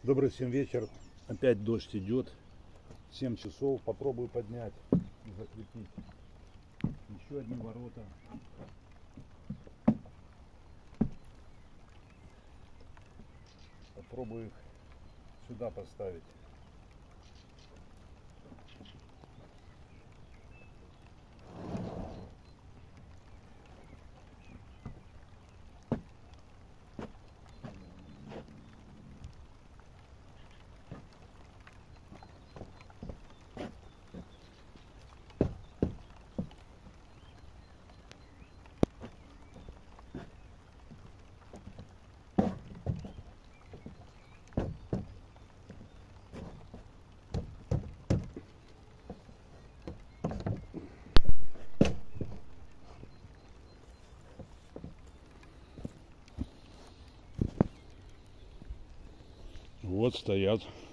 Добрый всем вечер. Опять дождь идет. 7 часов. Попробую поднять и закрепить еще одни ворота. Попробую их сюда поставить. Вот стоят